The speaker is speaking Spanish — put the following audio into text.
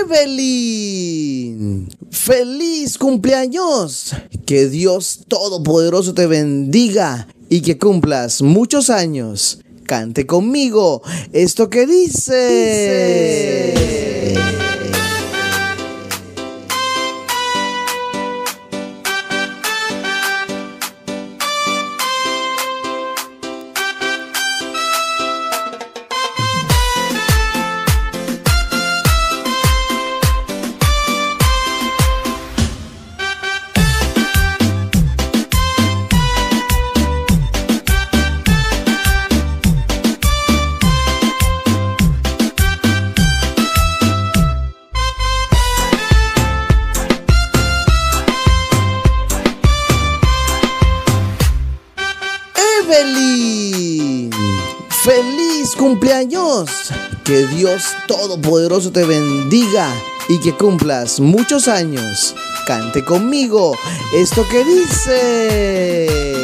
Evelyn, feliz cumpleaños. Que Dios Todopoderoso te bendiga y que cumplas muchos años. Cante conmigo esto que dice. Evelyn, feliz cumpleaños. Que Dios Todopoderoso te bendiga y que cumplas muchos años. Cante conmigo esto que dice.